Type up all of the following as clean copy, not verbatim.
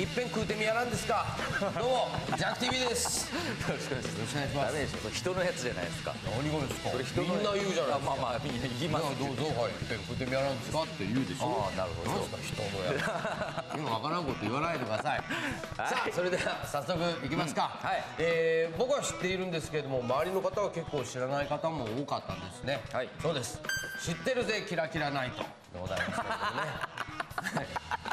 ぺん食うてみやらんですか。どうもジャンク TV です。よろしくお願いします。 ダメでしょ、人のやつじゃないですか。 何がですか。 人のみんな言うじゃないですか。 まあまあみんな言いますけど。 どうぞはい、いっぺん食うてみやらんですかって言うでしょ。 ああ、なるほど。 なんですか人のやつ。今わからんこと言わないでください。さあそれでは早速いきますか。 はい。 僕は知っているんですけれども、周りの方は結構知らない方も多かったんですね。 はい。 そうです。知ってるぜキラキラナイトでございますけれどもね。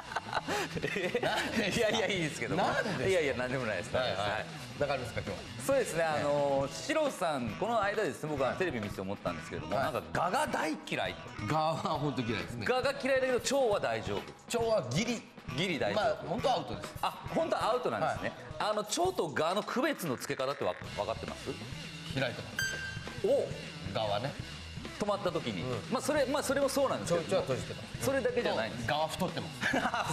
いやいやいいですけど。 なんで。 いやいや何でもないです。 はいはい。だからですか今日。 そうですね。シロさんこの間ですね、僕はテレビ見て思ったんですけれども、なんかガが大嫌いと。 ガは本当嫌いですね。 ガが嫌いだけど腸は大丈夫。 腸はギリ大丈夫。 まあ本当はアウトです。 あ、本当はアウトなんですね。腸とガの区別のつけ方って分かってます？ 開いてます。 お、 ガはね。 止まった時に、まあそれもそうなんですけど、 腸は閉じてます。 それだけじゃないんです。 ガは太ってます。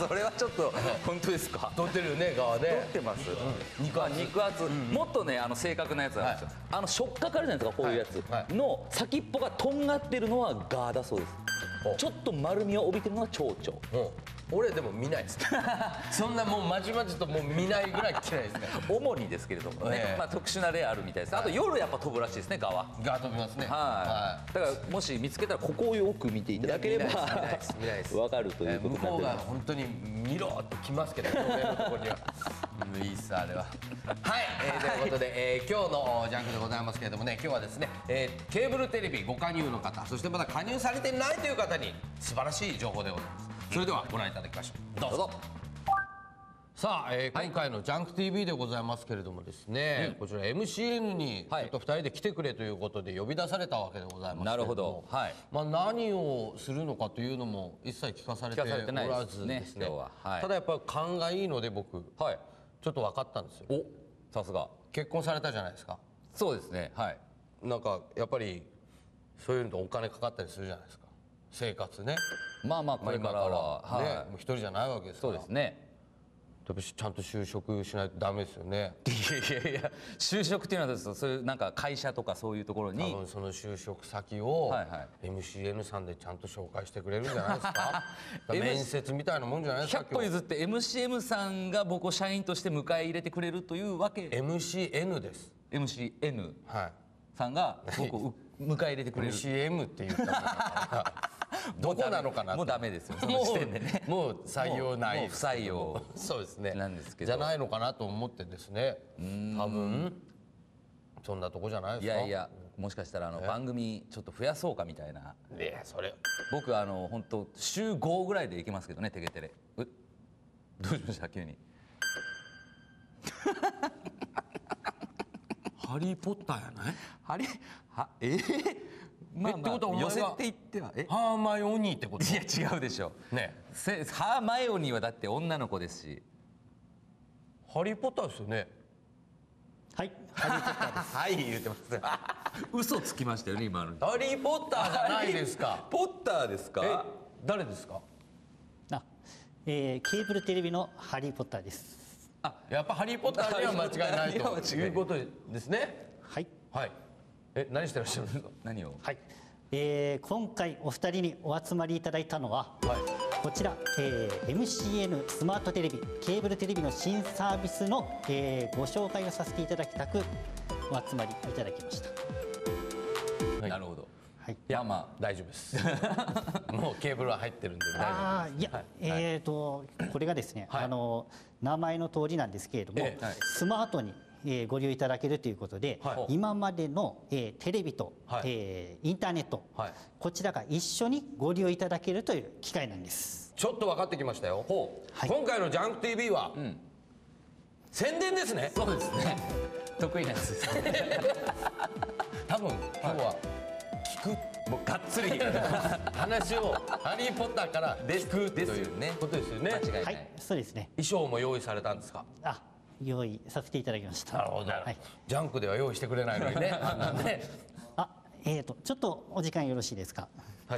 それはちょっと本当ですか？ 太ってるよねガはね。 太ってます。 肉厚。もっとね正確なやつなんですよ。触覚あるじゃないですか、こういうやつの先っぽがとんがってるのはガだそうです。ちょっと丸みを帯びてるのは腸々。 俺でも見ないですそんなもうまじまじともう見ないぐらい嫌いですね。 主にですけれどもね、まあ特殊な例あるみたいです。あと夜やっぱ飛ぶらしいですね、ガは。 ガ飛びますね。 はい。だからもし見つけたらここをよく見ていただければわかるということ向こうが本当に見ろってきますけど、上のところには。いいっすあれは。はい、ということで今日のジャンクでございますけれどもね、今日はですねケーブルテレビご加入の方、そしてまだ加入されてないという方に素晴らしい情報でございます。それではご覧いただきましょう。どうぞ。さあ、今回のジャンク TV でございますけれどもですね、こちら MCN にちょっと2人で来てくれということで呼び出されたわけでございますけれども、 なるほど。はい。 まあ何をするのかというのも一切聞かされておらずですね。ただやっぱり勘がいいので僕、ちょっと分かったんですよ。 お、さすが。 結婚されたじゃないですか。 そうですね。はい。 なんかやっぱりそういうのとお金かかったりするじゃないですか。生活ね。 まあまあこれからはね、もう一人じゃないわけですから。 そうですね。 やっぱちゃんと就職しないとダメですよね。 いや就職っていうのはそういうなんか会社とかそういうところに多分その就職先を MCN さんでちゃんと紹介してくれるんじゃないですか。面接みたいなもんじゃないですか。 100歩譲って MCM さんが僕を社員として迎え入れてくれるというわけ。 MCN です。 MCN さんが僕を迎え入れてくれる。 MCM って言ったらどこなのかな。 もうダメですよ、その時点でね。 もう採用ない、 もう不採用そうですねなんですけど、 じゃないのかなと思ってですね。多分そんなとこじゃないですか。 いやいや、もしかしたら番組ちょっと増やそうかみたいな。 いやそれ僕本当週5ぐらいでいけますけどね、テケテレ。どうしました急に。 ハリー・ポッターやない。 まあまあ寄せていってはハーマイオニーってこと。 いや違うでしょね。 ハーマイオニーはだって女の子ですし。 ハリー・ポッターですよね。 はい、ハリー・ポッターです。 はい言ってます。 嘘つきましたよね今の。 ハリー・ポッターじゃないですか。 ポッターですか。 誰ですか。 ケーブルテレビのハリー・ポッターです。 やっぱハリー・ポッターには間違いないということですね。 はいはい。何してらっしゃるんですか。 何を。はい。今回お二人にお集まりいただいたのは、こちら、MCN スマートテレビケーブルテレビの新サービスの、ご紹介をさせていただきたくお集まりいただきました。 なるほど。 はい。 いやまあ大丈夫です。もうケーブルは入ってるんで大丈夫です。 いやこれがですね、名前の通りなんですけれども、スマートにご利用いただけるということで、今までのテレビとインターネット、こちらが一緒にご利用いただけるという機会なんです。 ちょっと分かってきましたよ。今回のジャンク TV は宣伝ですね。 そうですね。得意なやつです。 多分今日は聞く、 もうがっつり話をハリー・ポッターから聞くということですよね。 間違いない。 はい、そうですね。 衣装も用意されたんですか。 用意させていただきました。 なるほど。ジャンクでは用意してくれないのにね。 ちょっとお時間よろしいですか。 はい。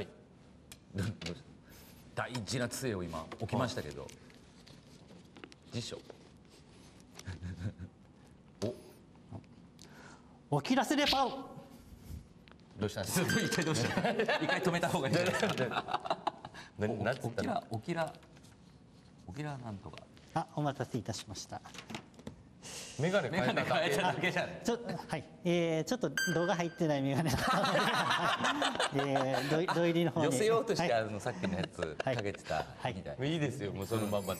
大事な杖を今置きましたけど。辞書。 おきらせレパウ。 どうしたんですか。 一回どうした。一回止めた方がいい。おきらなんとか。 お待たせいたしました。 メガネ変えただけじゃない。 ちょっと動画入ってないメガネだったので、土入りの方に寄せようとしてはいさっきのやつかけてたみたい。 いいですよ、もうそのまんまで。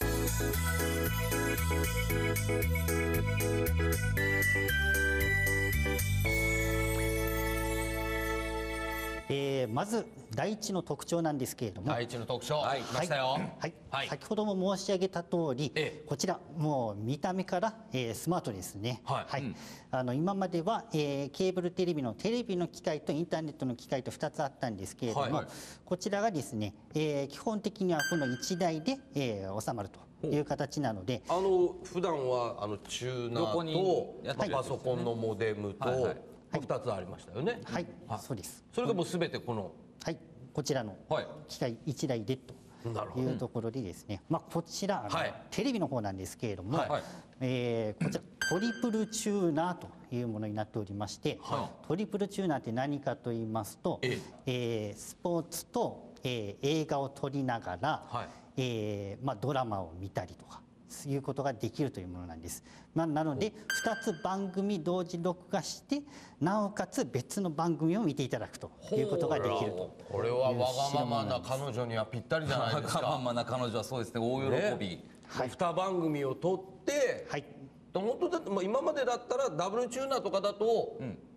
まず第一の特徴なんですけれども、 第一の特徴、来ましたよ。 はい、先ほども申し上げた通り、こちらもう見た目から、スマートですね。今までは、ケーブルテレビの機械とインターネットの機械と2つあったんですけれども、こちらがですね、基本的にはこの1台で、収まるという形なので、 普段はチューナーとパソコンのモデムと2つありましたよね。 はい、そうです。 それがもうすべてこのこちらの機械1台でというところでですね、こちらテレビの方なんですけれども、こちらトリプルチューナーというものになっておりまして、トリプルチューナーって何かと言いますと、スポーツと映画を撮りながら、ドラマを見たりとかいうことができるというものなんです。なので2つ番組同時録画してなおかつ別の番組を見ていただくということができると。 これはわがままな彼女にはぴったりじゃないですか。 わがままな彼女はそうですね、大喜び。 2番組を撮って本当だと今までだったらダブルチューナーとかだと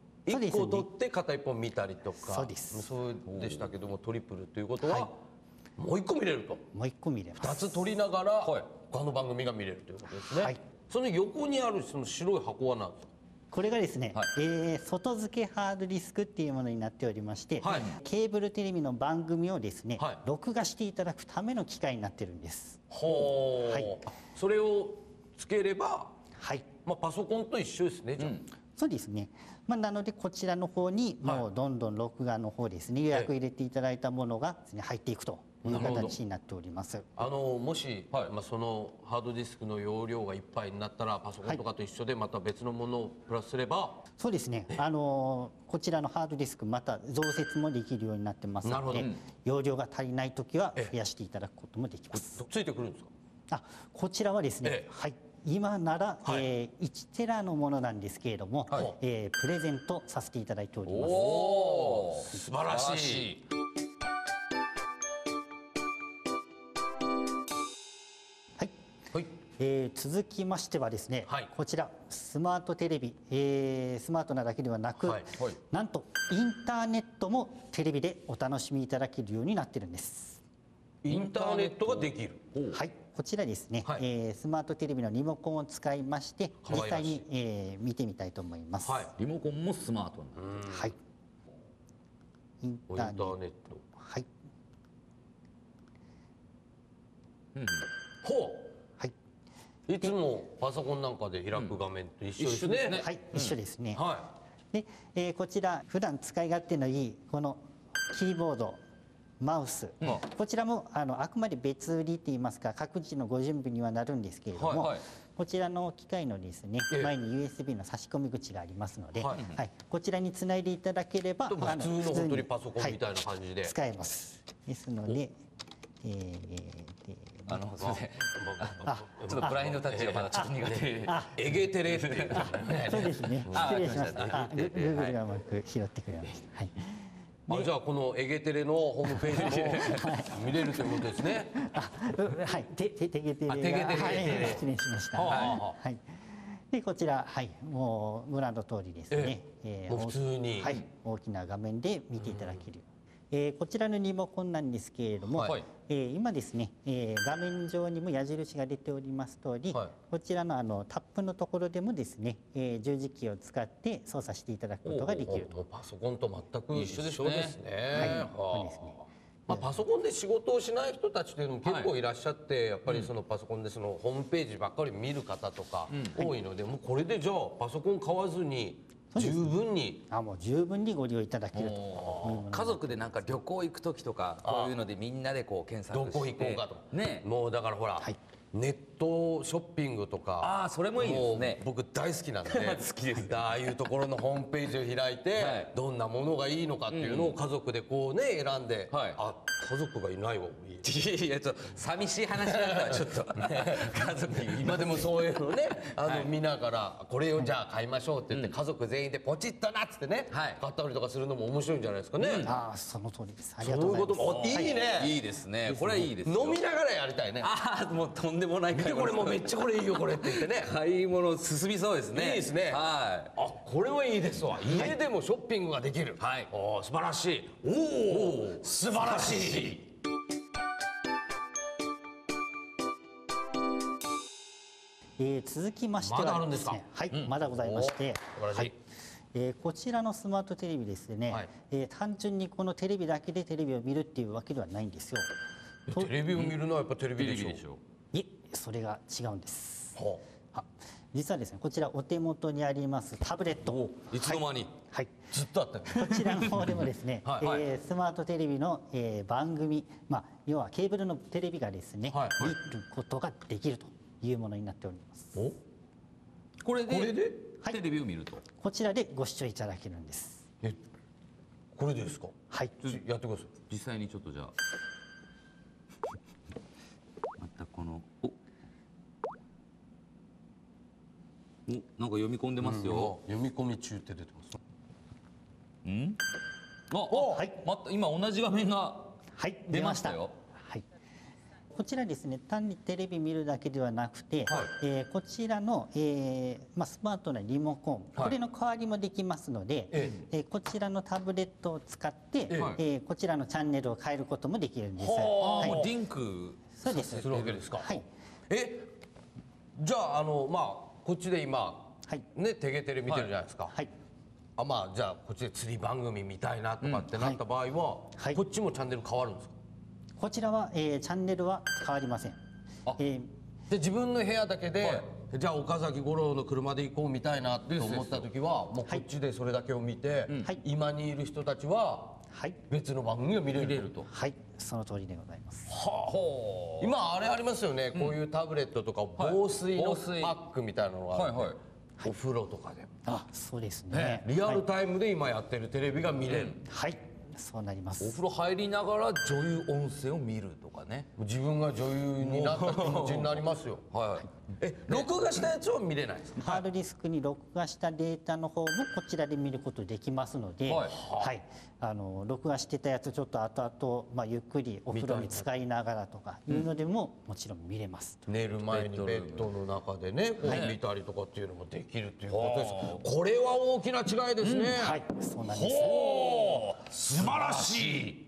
1個撮って片一本見たりとかそうでしたけども、トリプルということはもう1個見れると。 もう1個見れます。 2つ撮りながら他の番組が見れるということですね。その横にあるその白い箱は何ですか？ これがですね、外付けハードディスクっていうものになっておりまして、ケーブルテレビの番組をですね、録画していただくための機械になってるんです。 それをつければ、パソコンと一緒ですね。じゃあそうですね。なのでこちらの方にもうどんどん録画の方ですね、予約入れていただいたものがですね入っていくという形になっております。 もし、そのハードディスクの容量がいっぱいになったらパソコンとかと一緒でまた別のものをプラスすれば、 そうですね。こちらのハードディスクまた増設もできるようになってますので、容量が足りないときは増やしていただくこともできます。 ついてくるんですか？ こちらはですね、今なら、1テラのものなんですけれども、プレゼントさせていただいております。 素晴らしい。 続きましてはですね、こちらスマートテレビ、スマートなだけではなく、なんとインターネットもテレビでお楽しみいただけるようになってるんです。 インターネットができる。 こちらですね、スマートテレビのリモコンを使いまして実際に、見てみたいと思います。 リモコンもスマートな。 インターネット。 いつもパソコンなんかで開く画面と一緒ですね。 一緒ですね。で、こちら普段使い勝手のいいこのキーボード、マウス、こちらもあくまで別売りといいますか各自のご準備にはなるんですけれども、こちらの機械のですね、前に USB の差し込み口がありますので、こちらにつないでいただければ普通の本当にパソコンみたいな感じで使えます。ですので、 すみません。ちょっとブラインドタッチがまだちょっと苦手。 エゲテレっていう。 そうですね。失礼しました。Google がうまく拾ってくれました。 じゃあこのエゲテレのホームページも見れるということですね。 テゲテレが失礼しました。でこちらもうご覧の通りですね。 普通に大きな画面で見ていただける。こちらのリモコンなんですけれども、今ですね、画面上にも矢印が出ております通り、こちらのタップのところでもですね、十字キーを使って操作していただくことができると。 パソコンと全く一緒ですね。パソコンで仕事をしない人たちというのも結構いらっしゃって、やっぱりそのパソコンでそのホームページばっかり見る方とか多いので、もうこれでじゃあパソコン買わずに十分にもう十分にご利用いただけると。 家族でなんか旅行行く時とかこういうのでみんなでこう検索してどこ行こうかと。もうだからほらネットショッピングとか、 ああそれもいいですね。 もう僕大好きなんで好きですああいうところのホームページを開いて、 はいどんなものがいいのかっていうのを家族でこうね選んで、 はいあ、家族がいないわ、 いやちょっと寂しい話だったわちょっと家族に今でもそういうのね見ながらこれをじゃあ買いましょうって言って家族全員でポチッとなっつってね、 はい買ったりとかするのも面白いんじゃないですかね。 ああ、その通りです。ありそうがとういうこともございます。 いいね。 いいですね。これはいいですよ。 飲みながらやりたいね。 ああもうとんでもない見てこれもうめっちゃこれいいよこれって言ってね。 買い物進みそうですね。 いいですね。 はい。 あ、これはいいですわ。家でもショッピングができる。 はいおー、素晴らしい。おお、素晴らしい。 続きましてまだあはるんですかはい、まだございまして、 お素晴らしいこちらのスマートテレビですね、 はい単純にこのテレビだけでテレビを見るっていうわけではないんですよ。 テレビを見るのはやっぱテレビでしょ。 いえ、それが違うんです。 はあ、実はですね、こちらお手元にありますタブレット、 いつの間に。 はい、 あ、ずっとあったよ。 こちらの方でもですね、 はいスマートテレビの、番組、要はケーブルのテレビがですね、 はい見ることができるというものになっております。 お、 これでこれでテレビを見ると。 こちらでご視聴いただけるんです。 え、これでですか。 はい。 やってください。 実際にちょっとじゃあ。またこのなんか読み込んでますよ。 読み込み中って出てます。 はいまた今同じ画面がはい、 出ましたよ。 はい。こちらですね、単にテレビ見るだけではなくて、 はこちらの、スマートなリモコン、これの代わりもできますので、こちらのタブレットを使って、こちらのチャンネルを変えることもできるんです。 ああ、 はいもうリンクそうです。 するわけですか。 はい。 え、じゃあこっちで今はい。 ねテゲテレ見てるじゃないですか。 はい。 じゃあこっちで釣り番組見たいなとかってなった場合は、 はいこっちもチャンネル変わるんですか。 こちらは、チャンネルは変わりません。 あで自分の部屋だけで、じゃあ岡崎五郎の車で行こうみたいなって思った時はもうこっちでそれだけを見て、 はい今にいる人たちははい。 別の番組を見れると。 はい。その通りでございます。 今あれありますよね、こういうタブレットとか防水のパックみたいなのがある、 はいはい。 お風呂とかであ、そうですね。 リアルタイムで今やってるテレビが見れる、 はい。そうなりまおす。 風呂入りながら女優音声を見るとかね。 自分が女優になった気持ちになりますよ。 はい。 録画したやつは見れないですか。 ハードディスクに録画したデータの方もこちらで見ることできますので、 はいはい、録画してたやつちょっと後々、ゆっくりお風呂に使いながらとかいうのでももちろん見れます。 寝る前にベッドの中でねこう見たりとかっていうのもできるということです。これは大きな違いですね。 はい、そうなんです。 ほう、素晴らしい。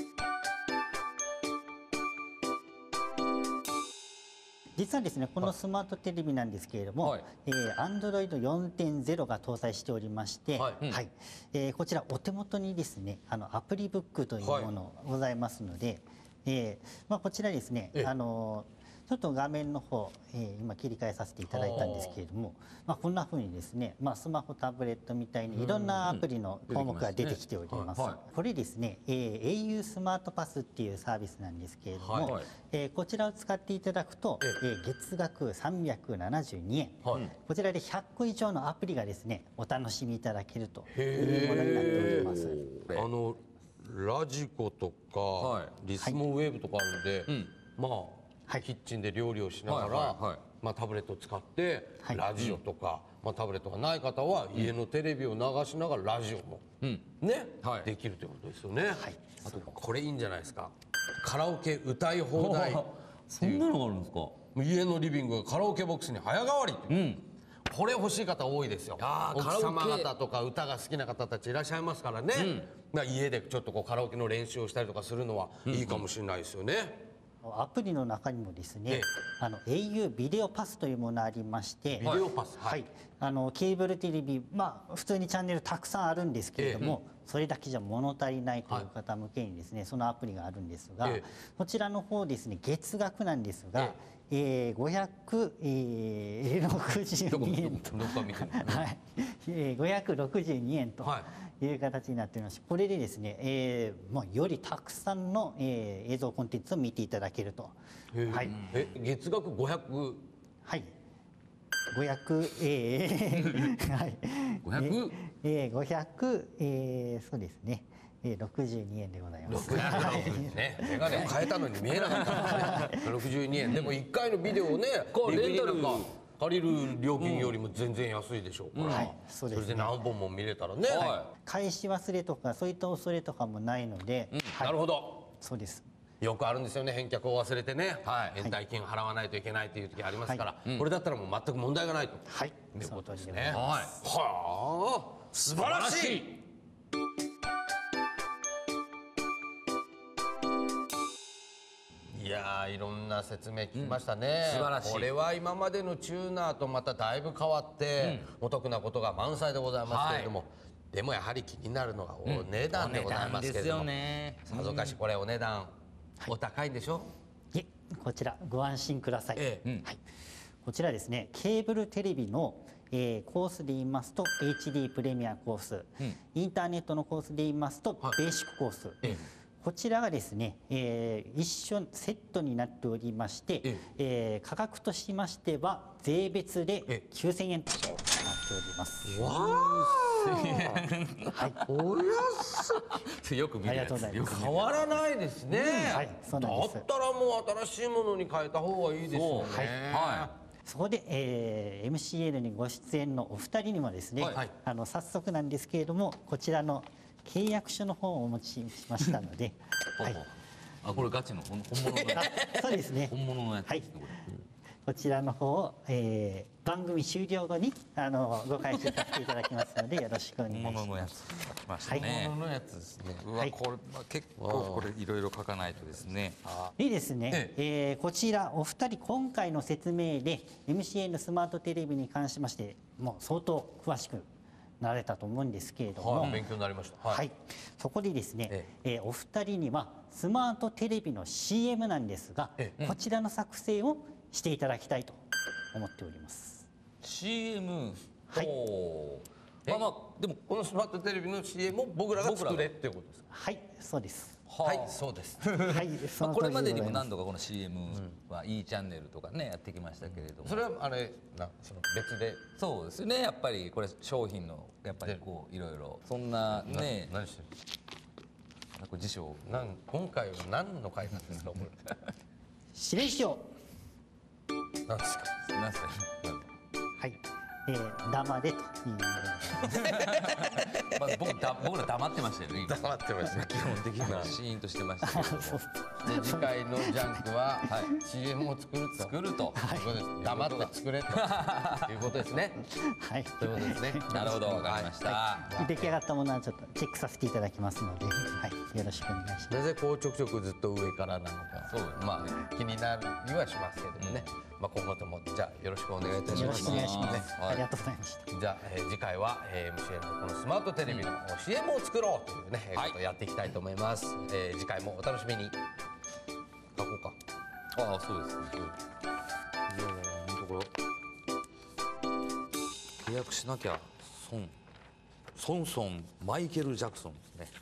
実はですね、このスマートテレビなんですけれども、 はい Android 4.0 が搭載しておりまして、 はこちらお手元にですね、アプリブックというものございますので、こちらですね、ちょっと画面の方、今切り替えさせていただいたんですけれども、こんな風にですね、スマホ、タブレットみたいにいろんなアプリの項目が出てきております。これですね、au スマートパスっていうサービスなんですけれども、こちらを使っていただくと、月額372円、こちらで100個以上のアプリがですね、お楽しみいただけるというものになっております。 ラジコとか、リスモウェーブとかあるんで、キッチンで料理をしながら、タブレットを使ってラジオとか、タブレットがない方は家のテレビを流しながらラジオもね、できるということですよね。あとこれいいんじゃないですか。カラオケ歌い放題。 そんなのがあるんですか。 家のリビングがカラオケボックスに早変わりっていう。これ欲しい方多いですよ。奥様方とか歌が好きな方たちいらっしゃいますからね。家でちょっとこうカラオケの練習をしたりとかするのはいいかもしれないですよね。 アプリの中にもですね、au ビデオパスというものがありまして、 ビデオパス、 はい、ケーブルテレビ、普通にチャンネルたくさんあるんですけれども、それだけじゃ物足りないという方向けにですね、そのアプリがあるんですが、こちらの方ですね、月額なんですが、562円と、562円という形になっておりまして、これでですね、もうよりたくさんの、映像コンテンツを見ていただけると。はい。 月額500。 はい。500、はい。 500？ 500、そうですね。62円でございます。 62ね。メガネを変えたのに見えなかったからね。62円。でも1回のビデオをね、レンタル借りる料金よりも全然安いでしょうから。はい。それで何本も見れたらね。 返し忘れとかそういった恐れとかもないので。 なるほど。 そうです。 よくあるんですよね、返却を忘れてね、延滞金を払わないといけないという時ありますから、これだったらもう全く問題がないと。 はい。 ということですね。はあ、素晴らしい。いやいろんな説明聞きましたね、素晴らしい。これは今までのチューナーとまただいぶ変わって、お得なことが満載でございますけれども、でもやはり気になるのがお値段でございますけれども、さぞかしこれお値段お高いんでしょ？ いえ、こちらご安心ください。はい、こちらですね、ケーブルテレビのコースで言いますと HD プレミアコース、インターネットのコースで言いますとベーシックコース、こちらがですね、一緒セットになっておりまして、価格としましては税別で9000円となっております。 わはい、 お安い。よく見るやつ。変わらないですね。 はい、そうなんです。 だったらもう新しいものに変えた方がいいですよね。はい。 そこで、MCN にご出演のお二人にもですね、早速なんですけれども、こちらの契約書の方をお持ちしましたので、はい。 あ、これガチの本物のやつ。そうですね。 本物のやつ。はい。 こちらの方を、番組終了後にご回収させていただきますのでよろしくお願いします。 本物のやつ来ましたね。 本物のやつですね。 うわ、これ結構これいろいろ書かないとですね。 でですね、こちらお二人今回の説明で MCN スマートテレビに関しましてもう相当詳しくなられたと思うんですけれども、 勉強になりました。 はい。そこでですね、お二人にはスマートテレビの CM なんですが、こちらの作成をしていただきたいと思っております。 CM。 はい。 まあまあでもこのスマートテレビの CM を僕らが作れっていうことですか？ はい、そうです。 はい、そうです。 はい、 これまでにも何度かこの CM は E チャンネルとかねやってきましたけれども、 それはあれその別で。 そうですね。やっぱりこれ商品のやっぱりこういろいろそんなね。 何してる？ これ辞書。 今回は何の回なんですかこれ？ 指令書。 なんですか？ なんですか？ はい。黙れという意味でまあ僕ら黙ってましたよね。 黙ってました。 基本的にはシーンとしてましたけれども。 で次回のジャンクは CM を作ると。黙って作れということですね。 はい。 ということですね。 なるほど、わかりました。 出来上がったものはちょっとチェックさせていただきますので、はい、よろしくお願いします。 なぜこうちょくちょくずっと上からなのか、まあ気になるにはしますけどもね。まあ今後ともじゃあよろしくお願いいたします。 よろしくお願いします。ありがとうございました。 じゃあ次回は MCN のこのスマートテレビの CM を作ろうというねことをやっていきたいと思います。次回もお楽しみに。書こうか。 ああ、そうですね。契約しなきゃソンマイケル・ジャクソン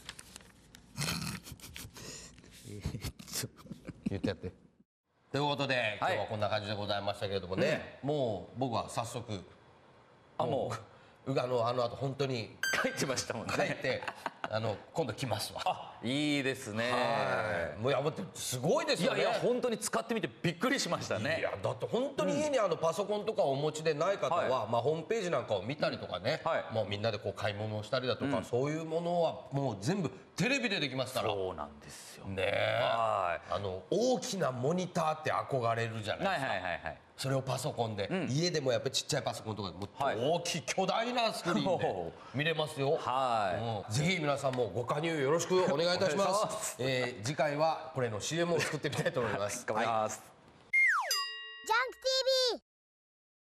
ですね。 言ってやって。ということで今日はこんな感じでございましたけれどもね、もう僕は早速もうあの後本当に書いてましたもんね。 書いて今度来ますわ。 いいですね。 もうやばってすごいですよね。 いや本当に使ってみてびっくりしましたね。 いやだって本当に家にパソコンとかをお持ちでない方は、まあホームページなんかを見たりとかね、もうみんなでこう買い物をしたりだとか、そういうものはもう全部テレビでできますから。 そうなんですよ。 ねえ。大きなモニターって憧れるじゃないですか。それをパソコンで、家でもやっぱりちっちゃいパソコンとかでも大きい巨大なスクリーンで見れますよ。ぜひ皆さんもご加入よろしくお願いいたします。次回はこれの CM を作ってみたいと思います。 頑張ります。 ジャンク